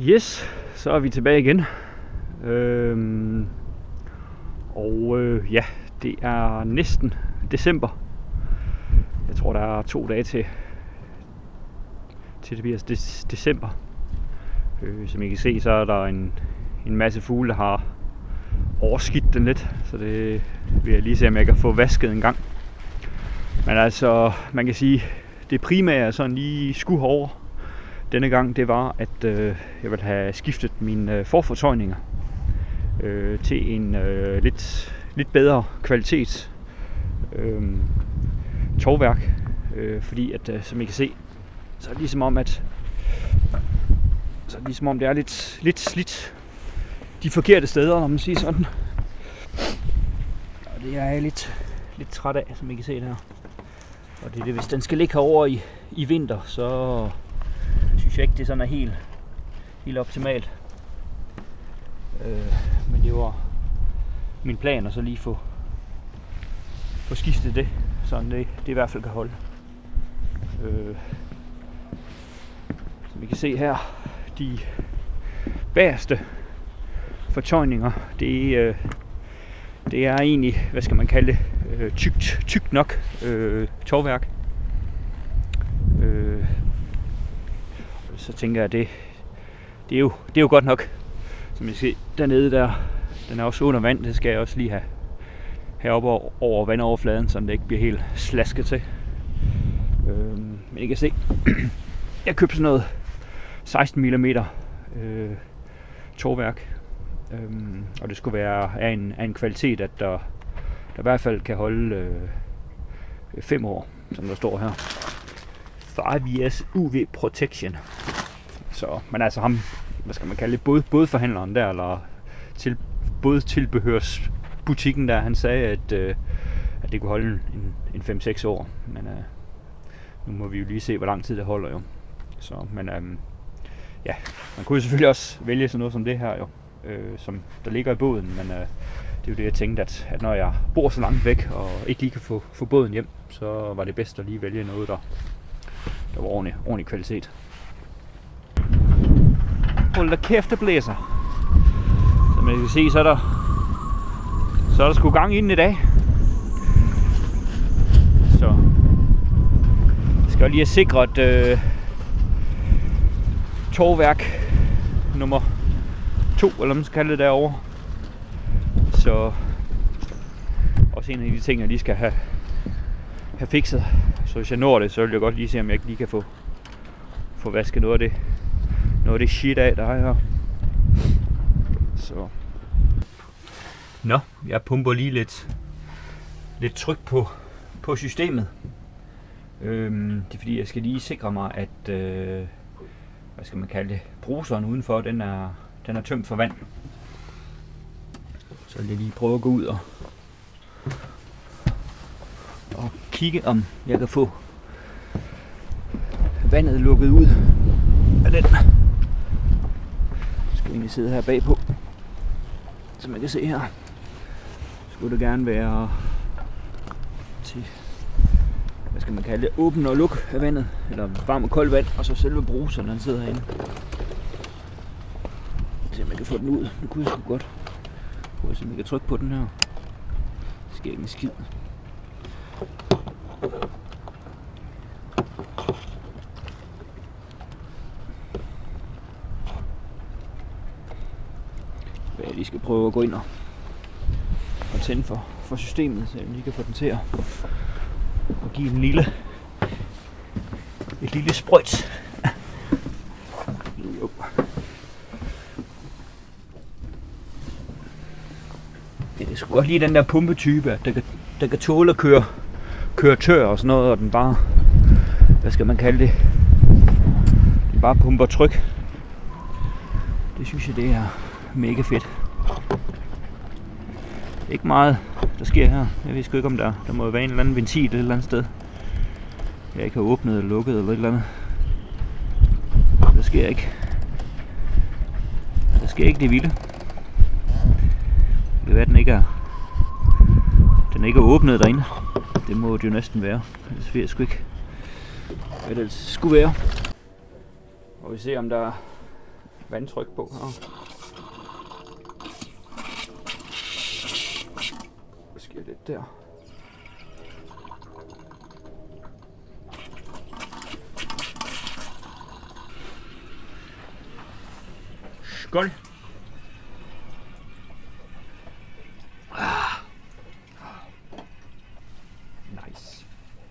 Yes, så er vi tilbage igen. Ja, det er næsten december. Jeg tror, der er 2 dage til det bliver december. Som I kan se, så er der en masse fugle, der har overskidt den lidt. Så det vil jeg lige se, om jeg kan få vasket en gang. Men altså, man kan sige, det primære sådan lige skulle over denne gang, det var, at jeg ville have skiftet mine forfortøjninger til en lidt bedre kvalitet tovværk. Fordi at, som I kan se, så er det ligesom om det er lidt slidt de forkerte steder, når man siger sådan. Og det er jeg lidt træt af, som I kan se der. Og det er det, hvis den skal ligge herovre i vinter, så synes jeg ikke, det sådan er helt optimalt. Men det var min plan at så lige få skiftet det, så det i hvert fald kan holde. Som I kan se her, de bagerste fortøjninger, det er egentlig, hvad skal man kalde det, tykt nok tovværk. Så tænker jeg, det er jo godt nok. Som I ser dernede der, den er også under vand. Det skal jeg også lige have heroppe over vandoverfladen, så det ikke bliver helt slasket til. Men I kan se, jeg købte sådan noget 16 mm tovværk. Og det skulle være af en kvalitet, at der i hvert fald kan holde 5 år, som der står her. 5 years UV protection. Så, men altså ham, hvad skal man kalde det, bådforhandleren der, eller bådtilbehørsbutikken der, han sagde, at det kunne holde en 5-6 år. Men nu må vi jo lige se, hvor lang tid det holder jo. Så, men ja, man kunne jo selvfølgelig også vælge sådan noget som det her jo, som der ligger i båden, men det er jo det, jeg tænkte, at når jeg bor så langt væk, og ikke lige kan få båden hjem, så var det bedst at lige vælge noget, der var ordentlig kvalitet. Hold da kæft, det blæser. Som I kan se, så er der sgu gang inden i dag. Så jeg skal lige have sikret tovværk nummer 2, eller man skal kalde det derovre. Så også en af de ting, jeg lige skal have fikset. Så hvis jeg når det, så vil jeg godt lige se, om jeg ikke lige kan få vasket noget af det shit af, der er her. Så. Nå, jeg pumper lige lidt tryk på systemet. Det er fordi, jeg skal lige sikre mig, at hvad skal man kalde det, bruseren udenfor, den er tømt for vand. Så vil jeg lige prøve at gå ud og kigge, om jeg kan få vandet lukket ud af den. Jeg skal egentlig sidde her bagpå, som man kan se her. Skulle det gerne være til, hvad skal man kalde det, åben og luk af vandet, eller varm og koldt vand, og så selve bruseren, den sidder herinde. Se om jeg kan få den ud. Det kunne jeg sgu godt. Prøv at se om jeg kan trykke på den her. Det sker ikke en skid. Jeg lige skal prøve at gå ind og tænde for systemet, så jeg lige kan få den til at give et lille sprøjt. Jo. Det er sgu godt lige den der pumpetype, der kan tåle at køre tør og sådan noget, og den bare, hvad skal man kalde det, den bare pumper tryk. Det synes jeg, det er mega fedt. Ikke meget, der sker her. Jeg ved sgu ikke, om der må være en eller anden ventil et eller andet sted, jeg ikke har åbnet eller lukket eller et eller andet. Der sker ikke det vilde. Det kan være, den ikke er åbnet derinde. Det må det jo næsten være. Ellers ved jeg sgu ikke, hvad det skulle være. Og vi ser, om der vandtryk på her. Der sker lidt der. Skål! Nice.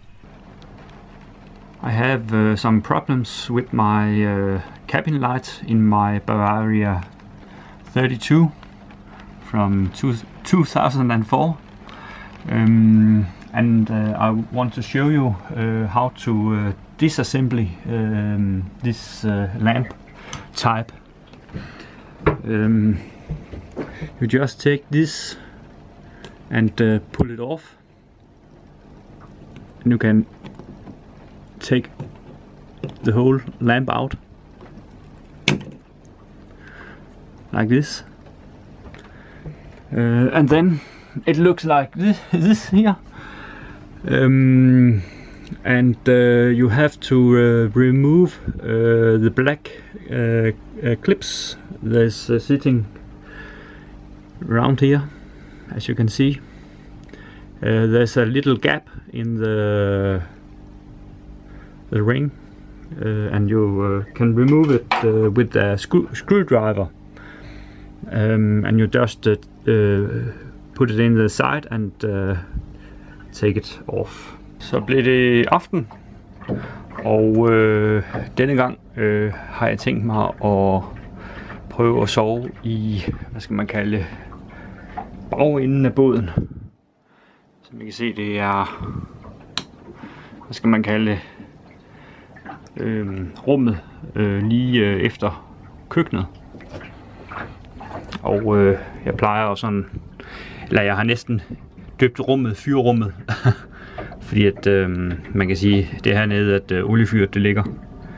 I have some problems with my cabin light in my Bavaria 32 from 2004. And I want to show you how to disassemble this lamp type. You just take this and pull it off, and you can take the whole lamp out like this, and then it looks like this here. And you have to remove the black clips that's sitting around here. As you can see, there's a little gap in the ring, and you can remove it with a screwdriver, and you just put it in the side and take it off. Så blev det aften, og denne gang har jeg tænkt mig at prøve at sove i, hvad skal man kalde, bagenden af båden. Som I kan se, det er, hvad skal man kalde, rummet lige efter køkkenet. Og jeg plejer jo sådan, eller jeg har næsten døbt rummet fyrrummet. Fordi at man kan sige, det er hernede, at oliefyret det ligger.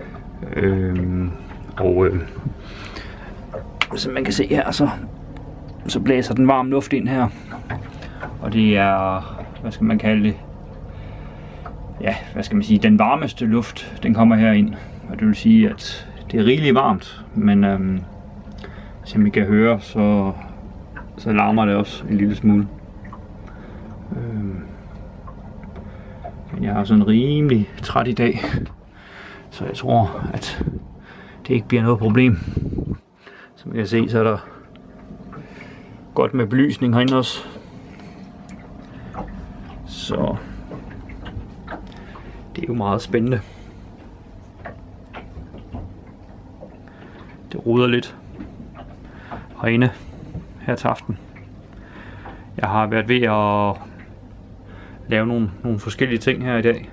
Som man kan se her, så blæser den varm luft ind her. Og det er, hvad skal man kalde det? Ja, hvad skal man sige, den varmeste luft, den kommer herind. Og det vil sige, at det er rigeligt varmt, men som I kan høre, så larmer det også en lille smule. Men jeg er sådan rimelig træt i dag, så jeg tror, at det ikke bliver noget problem. Som I kan se, så er der godt med belysning herinde også. Så det er jo meget spændende. Det ruder lidt herinde her til aften. Jeg har været ved at lave nogle forskellige ting her i dag.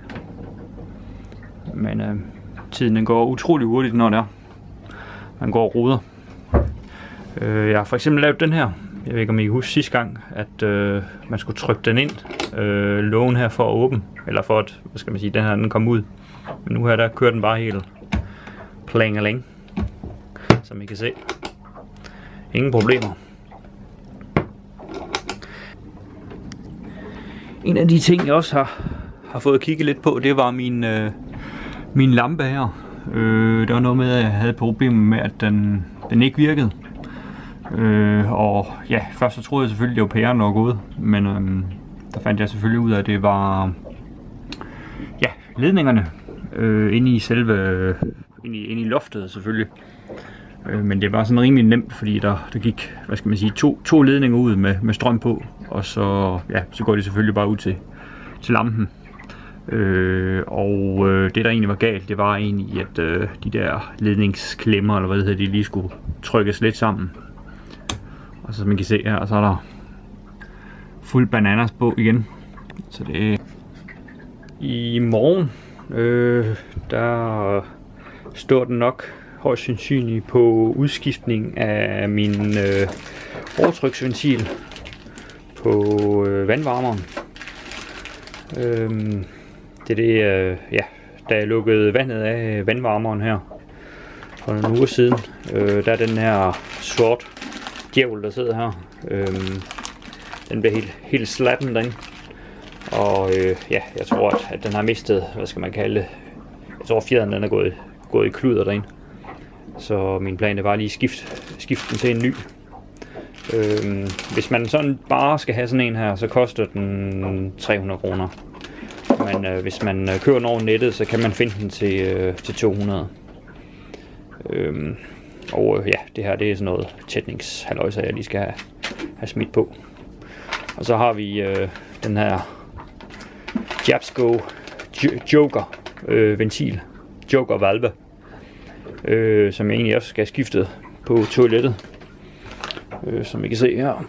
Men tiden den går utrolig hurtigt, når det er. Man går og roder. Jeg har for eksempel lavet den her. Jeg ved ikke, om I kan huske sidste gang, at man skulle trykke den ind. Lågen her for at åbne. Eller for at, hvad skal man sige, den her den kom ud. Men nu her, der kører den bare helt plangeling. Som I kan se. Ingen problemer. En af de ting, jeg også har fået kigget lidt på, det var min lampe her. Der var noget med, at jeg havde problemer med, at den ikke virkede. Og ja, først så troede jeg selvfølgelig, det var pæren, der var gået. Men der fandt jeg selvfølgelig ud af, at det var ledningerne inde i selve, inde i loftet selvfølgelig. Men det var sådan rimelig nemt, fordi der gik, hvad skal man sige, to ledninger ud med strøm på, og så går det selvfølgelig bare ud til lampen. Det der egentlig var galt, det var egentlig, at de der ledningsklemmer, eller hvad det hedder, de lige skulle trykkes lidt sammen. Og så som man kan se her, så er der fuld bananas på igen. Så det i morgen, der står den nok højst sandsynligt på udskiftning af min overtryksventil på vandvarmeren. Det er det, da jeg lukkede vandet af vandvarmeren her for nogle uger siden, der er den her sort djævel, der sidder her. Den bliver helt slatten derinde. Og jeg tror, at den har mistet, hvad skal man kalde det, jeg tror fjeden den er gået i kluder derinde. Så min plan er bare lige skifte den til en ny. Hvis man sådan bare skal have sådan en her, så koster den 300 kroner. Men hvis man kører den over nettet, så kan man finde den til 200. Og ja, det her det er sådan noget tætningshalløjse, jeg lige skal have smidt på. Og så har vi den her Jabsco Joker ventil, Joker valve, som jeg egentlig også skal have skiftet på toilettet, som I kan se her.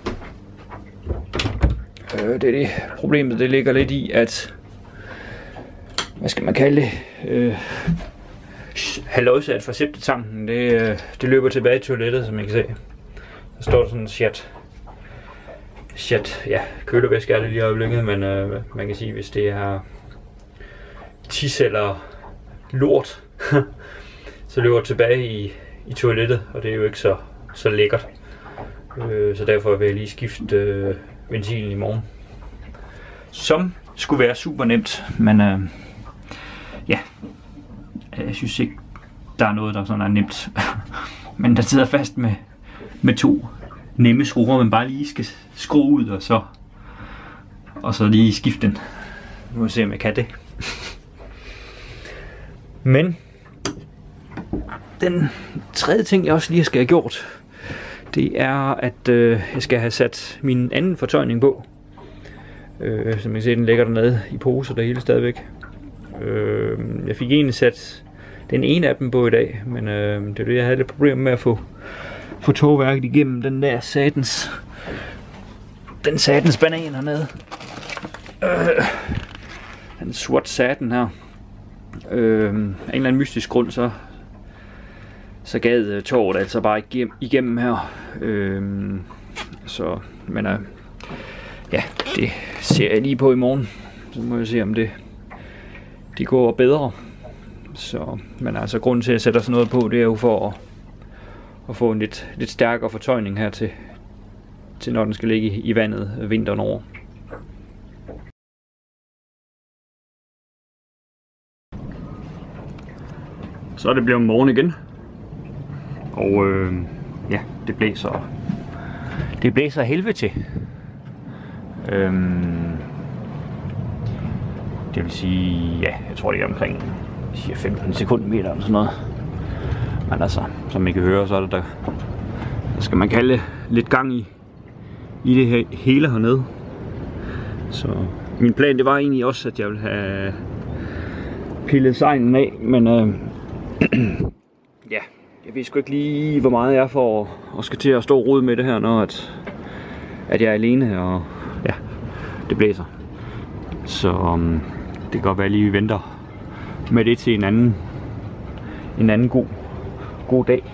Det er det. Problemet det ligger lidt i, at hvad skal man kalde det? Halløjsat fra septetanken, det løber tilbage i toilettet, som I kan se. Der står der sådan en chat, ja, kølervæske er det lige i øjeblikket, men man kan sige, hvis det er tis eller lort, så løber det tilbage i toilettet, og det er jo ikke så lækkert. Så derfor vil jeg lige skifte ventilen i morgen. Som skulle være super nemt, men ja, jeg synes ikke, der er noget, der sådan er nemt. Men der sidder fast med 2 nemme skruer, man bare lige skal skrue ud, og så lige skifte den. Nu må vi se, om jeg kan det. Men den tredje ting, jeg også lige skal have gjort, det er, at jeg skal have sat min anden fortøjning på. Som I kan se, den ligger dernede i poser, der hele stadigvæk. Jeg fik egentlig sat den ene af dem på i dag, men det er det, jeg havde lidt problemer med at få togværket igennem den der satans banan hernede. Den sort saten her. Af en eller anden mystisk grund, så gad toget altså bare igennem her. Men ja, det ser jeg lige på i morgen. Så må jeg se, om det går bedre. Så, men altså, grunden til at sætte sådan noget på, det er jo for at få en lidt stærkere fortøjning her til når den skal ligge i vandet vinteren over. Så er det blevet morgen igen. Og ja, det blæser helvede til. Det vil sige, ja, jeg tror det er omkring 15 sekundmeter eller sådan noget. Men altså, som I kan høre, så er der skal man kalde lidt gang i det her hele hernede. Så min plan, det var egentlig også, at jeg ville have pillet sejlen af, men ja, jeg ved sgu ikke lige, hvor meget jeg får og skal til at stå og rode med det her, når at jeg er alene, og ja, det blæser. Så det kan godt være, lige vi venter med det til en anden god dag.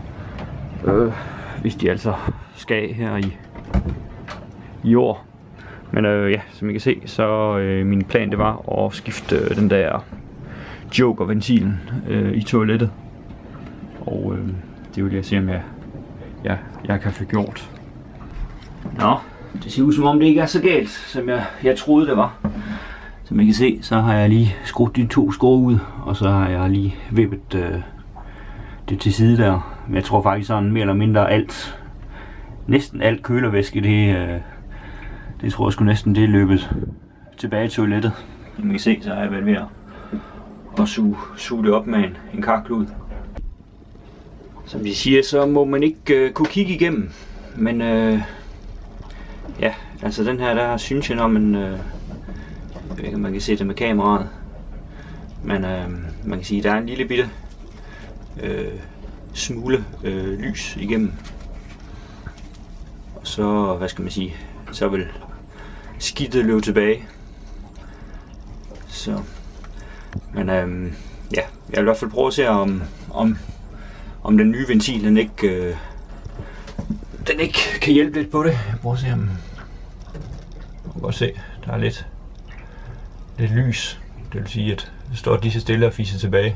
Hvis de altså skal her i år. Men ja, som I kan se, så min plan det var at skifte den der Joker-ventilen i toilettet. Og det vil jeg se, om jeg kan få gjort. Nå, det ser ud som om det ikke er så galt, som jeg troede det var. Som I kan se, så har jeg lige skruet de 2 skruer ud, og så har jeg lige vippet det til side der. Men jeg tror faktisk sådan mere eller mindre næsten alt kølervæske, det tror jeg sgu næsten det er løbet tilbage i toilettet. Som I kan se, så har jeg været ved at suge det op med en karklud. Som de siger, så må man ikke kunne kigge igennem. Men ja, altså den her, der synes jeg, når man jeg ved ikke, om man kan se det med kameraet, men man kan sige, at der er en lille bitte smule lys igennem. Og så, hvad skal man sige, så vil skidtet løbe tilbage. Så, men ja, jeg vil i hvert fald prøve at se, om den nye ventil, den ikke kan hjælpe lidt på det. Jeg prøver at se, om man kan godt se, der er lidt lys. Det vil sige, at det står lige så stille og fiser tilbage.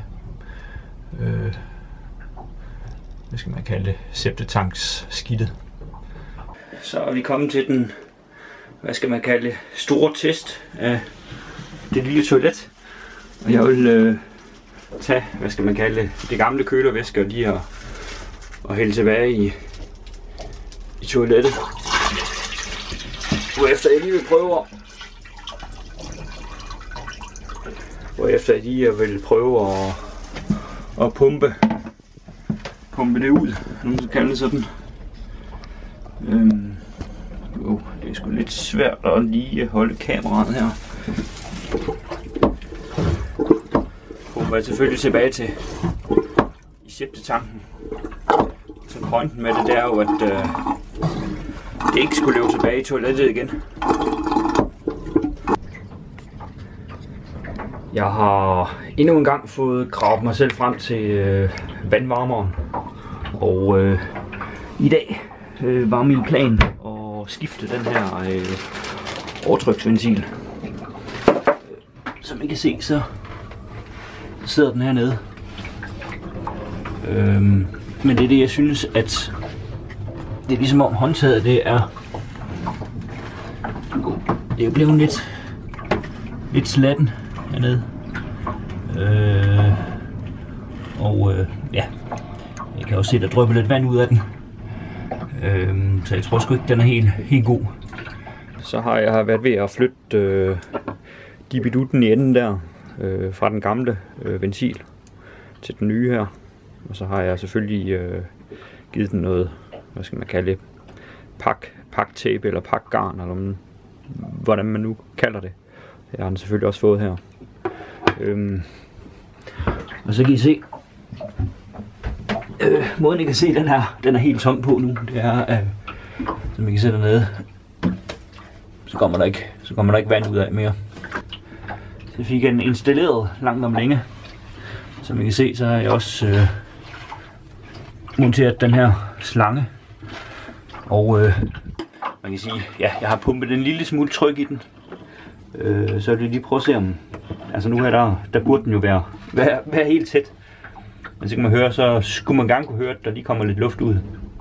Hvad skal man kalde det? Septetanks skidtet. Så er vi kommet til den, hvad skal man kalde det, store test af det lille toilet. Og jeg vil tage, hvad skal man kalde det gamle kølervæske og lige og hælde tilbage i toilettet. Hvorefter jeg lige vil prøve at pumpe det ud. Nogen skal kalde det sådan. Det er sgu lidt svært at lige holde kameraet her. Pumper jeg selvfølgelig tilbage til i septetanken. Så pointen med det, der er jo, at det ikke skulle løbe tilbage i toilettet igen. Jeg har endnu en gang fået gravet mig selv frem til vandvarmeren. Og i dag var min plan at skifte den her overtryksventil. Som I kan se, så sidder den hernede. Men det er det, jeg synes, at det er ligesom om håndtaget, det er jo blevet lidt slatten hernede. Ja, jeg kan også se, der drypper lidt vand ud af den. Så jeg tror sgu ikke, den er helt god. Så har jeg været ved at flytte dibidutten i enden der, fra den gamle ventil til den nye her. Og så har jeg selvfølgelig givet den noget, hvad skal man kalde det, paktape eller pakgarn, eller hvordan man nu kalder det. Jeg har den selvfølgelig også fået her. Og så kan I se, måden I kan se den er helt tom på nu. Det er, som I kan se dernede, så kommer der ikke vand ud af mere. Så fik jeg den installeret langt om længe. Som I kan se, så har jeg også monteret den her slange. Og man kan sige, ja, jeg har pumpet en lille smule tryk i den. Så vil jeg lige prøve at se om, altså nu her der burde den jo være helt tæt. Men så kan man høre, så skulle man gerne kunne høre, at der lige kommer lidt luft ud.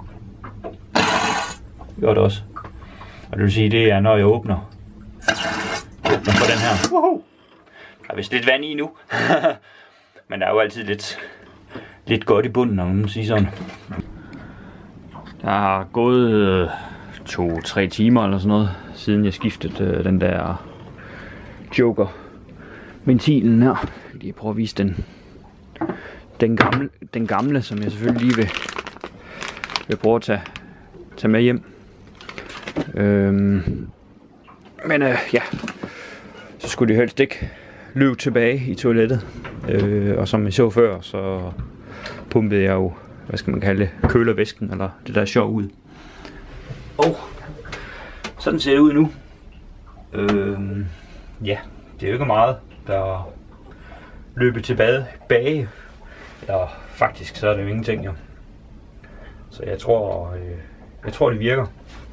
Gør det også. Og det vil sige, det er når jeg åbner for den her. Woohoo! Der er vist lidt vand i nu. Men der er jo altid lidt godt i bunden, når man siger sådan. Der har gået 2-3 timer eller sådan noget, siden jeg skiftede den der Joker-ventilen her. Lige prøve at vise den gamle, som jeg selvfølgelig lige vil prøve at tage med hjem. Men ja, så skulle de helst ikke løbe tilbage i toilettet. Og som I så før, så pumpede jeg jo, hvad skal man kalde det, kølervæsken, eller det der sjov ud. Og sådan ser det ud nu. Ja, det er jo ikke meget, der løber tilbage. Eller faktisk, så er det jo ingenting, jo. Så jeg tror det virker.